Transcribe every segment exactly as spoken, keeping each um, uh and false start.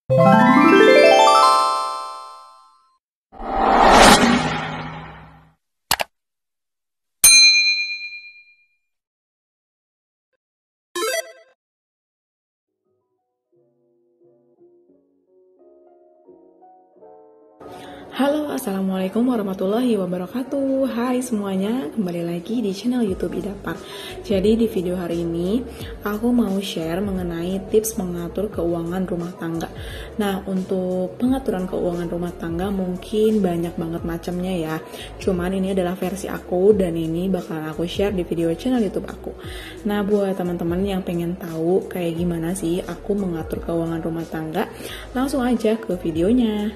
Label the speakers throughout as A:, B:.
A: Halo, assalamualaikum warahmatullahi wabarakatuh. Hai semuanya, kembali lagi di channel YouTube Idapar. Jadi di video hari ini aku mau share mengenai tips mengatur keuangan rumah tangga. Nah, untuk pengaturan keuangan rumah tangga mungkin banyak banget macamnya ya. Cuman ini adalah versi aku dan ini bakalan aku share di video channel YouTube aku. Nah, buat teman-teman yang pengen tahu kayak gimana sih aku mengatur keuangan rumah tangga, langsung aja ke videonya.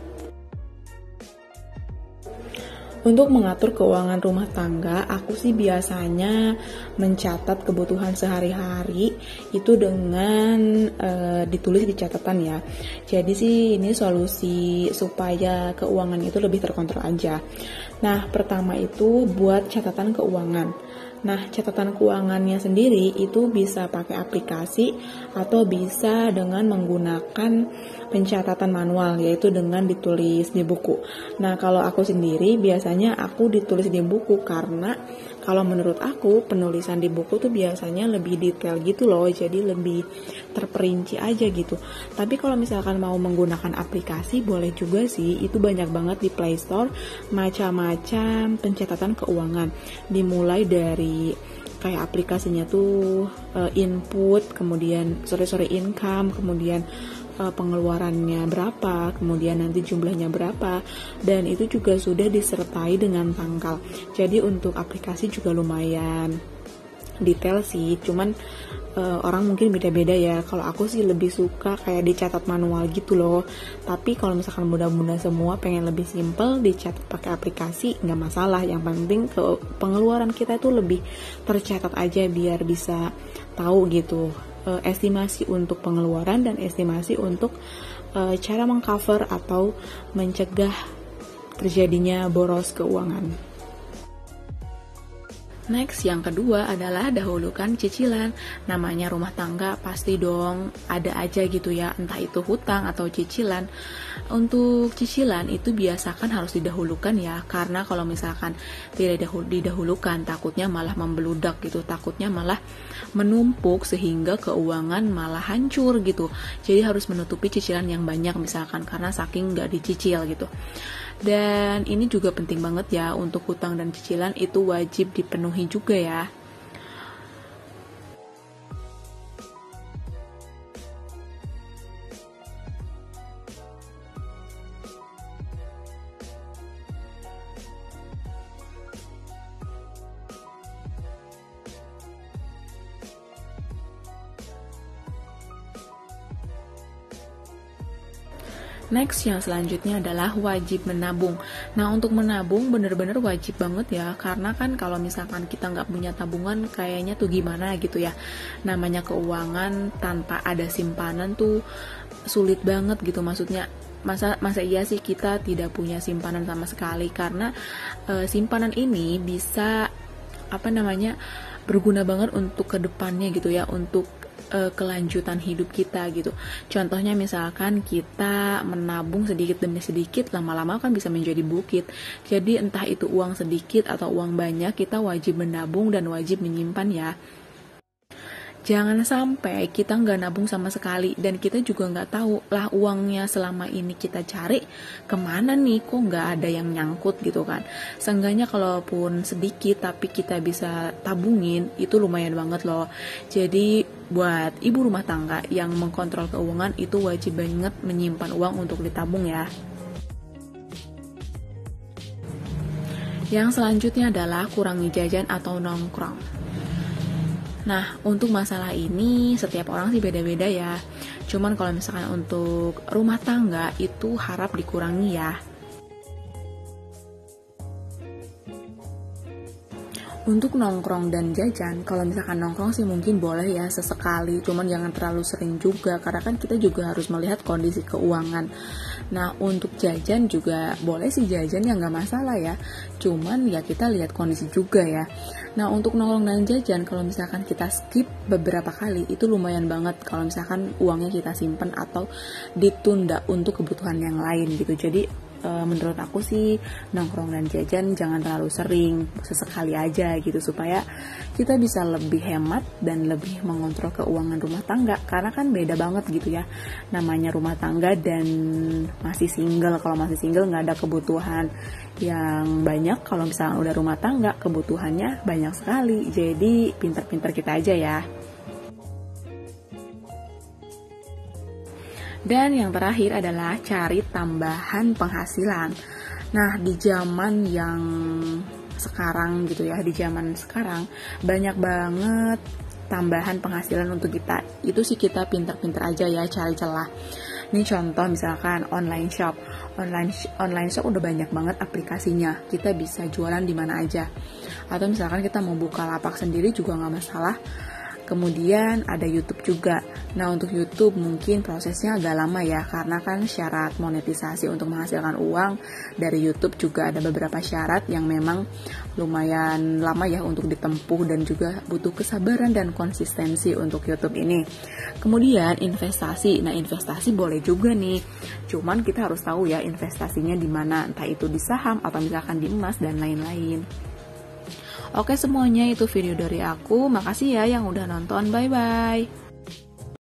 A: Untuk mengatur keuangan rumah tangga, aku sih biasanya mencatat kebutuhan sehari-hari itu dengan e, ditulis di catatan ya. Jadi sih ini solusi supaya keuangan itu lebih terkontrol aja. Nah, pertama itu buat catatan keuangan. Nah, catatan keuangannya sendiri itu bisa pakai aplikasi atau bisa dengan menggunakan pencatatan manual, yaitu dengan ditulis di buku. Nah, kalau aku sendiri biasanya aku ditulis di buku karena kalau menurut aku penulisan di buku tuh biasanya lebih detail gitu loh, jadi lebih terperinci aja gitu. Tapi kalau misalkan mau menggunakan aplikasi boleh juga sih, itu banyak banget di Play Store macam-macam pencatatan keuangan. Dimulai dari kayak aplikasinya tuh uh, input, kemudian sorry-sorry income, kemudian uh, pengeluarannya berapa, kemudian nanti jumlahnya berapa, dan itu juga sudah disertai dengan tanggal. Jadi untuk aplikasi juga lumayan detail sih, cuman uh, orang mungkin beda-beda ya. Kalau aku sih lebih suka kayak dicatat manual gitu loh. Tapi kalau misalkan bunda-bunda semua pengen lebih simple, dicatat pakai aplikasi nggak masalah. Yang penting ke pengeluaran kita itu lebih tercatat aja biar bisa tahu gitu uh, estimasi untuk pengeluaran dan estimasi untuk uh, cara mengcover atau mencegah terjadinya boros keuangan. Next, yang kedua adalah dahulukan cicilan. Namanya rumah tangga pasti dong ada aja gitu ya, entah itu hutang atau cicilan. Untuk cicilan itu biasakan harus didahulukan ya, karena kalau misalkan tidak didahulukan takutnya malah membeludak gitu, takutnya malah menumpuk sehingga keuangan malah hancur gitu. Jadi harus menutupi cicilan yang banyak misalkan karena saking nggak dicicil gitu. Dan ini juga penting banget ya, untuk hutang dan cicilan itu wajib dipenuhi juga ya. Next, yang selanjutnya adalah wajib menabung. Nah, untuk menabung bener-bener wajib banget ya, karena kan kalau misalkan kita nggak punya tabungan kayaknya tuh gimana gitu ya. Namanya keuangan tanpa ada simpanan tuh sulit banget gitu, maksudnya masa masa iya sih kita tidak punya simpanan sama sekali, karena e, simpanan ini bisa apa namanya berguna banget untuk kedepannya gitu ya, untuk uh, kelanjutan hidup kita gitu. Contohnya misalkan kita menabung sedikit demi sedikit, lama-lama kan bisa menjadi bukit. Jadi entah itu uang sedikit atau uang banyak, kita wajib menabung dan wajib menyimpan ya. Jangan sampai kita nggak nabung sama sekali dan kita juga nggak tahu lah uangnya selama ini kita cari kemana nih, kok nggak ada yang nyangkut gitu kan. Seenggaknya kalaupun sedikit tapi kita bisa tabungin, itu lumayan banget loh. Jadi buat ibu rumah tangga yang mengkontrol keuangan itu wajib banget menyimpan uang untuk ditabung ya. Yang selanjutnya adalah kurangi jajan atau nongkrong. Nah, untuk masalah ini setiap orang sih beda-beda ya. Cuman kalau misalkan untuk rumah tangga itu harap dikurangi ya. Untuk nongkrong dan jajan, kalau misalkan nongkrong sih mungkin boleh ya sesekali, cuman jangan terlalu sering juga, karena kan kita juga harus melihat kondisi keuangan. Nah, untuk jajan juga boleh sih jajan ya nggak masalah ya, cuman ya kita lihat kondisi juga ya. Nah, untuk nongkrong dan jajan, kalau misalkan kita skip beberapa kali, itu lumayan banget kalau misalkan uangnya kita simpen atau ditunda untuk kebutuhan yang lain gitu. Jadi menurut aku sih nongkrong dan jajan jangan terlalu sering, sesekali aja gitu, supaya kita bisa lebih hemat dan lebih mengontrol keuangan rumah tangga, karena kan beda banget gitu ya namanya rumah tangga dan masih single. Kalau masih single nggak ada kebutuhan yang banyak, kalau misalnya udah rumah tangga kebutuhannya banyak sekali. Jadi pintar-pintar kita aja ya. Dan yang terakhir adalah cari tambahan penghasilan. Nah, di zaman yang sekarang gitu ya, di zaman sekarang banyak banget tambahan penghasilan untuk kita. Itu sih kita pintar-pintar aja ya cari celah. Ini contoh misalkan online shop. Online online shop udah banyak banget aplikasinya. Kita bisa jualan di mana aja. Atau misalkan kita mau buka lapak sendiri juga nggak masalah. Kemudian ada YouTube juga. Nah, untuk YouTube mungkin prosesnya agak lama ya, karena kan syarat monetisasi untuk menghasilkan uang dari YouTube juga ada beberapa syarat yang memang lumayan lama ya untuk ditempuh, dan juga butuh kesabaran dan konsistensi untuk YouTube ini. Kemudian investasi. Nah, investasi boleh juga nih. Cuman kita harus tahu ya investasinya di mana, entah itu di saham atau misalkan di emas dan lain-lain. Oke semuanya, itu video dari aku. Makasih ya yang udah nonton. Bye-bye.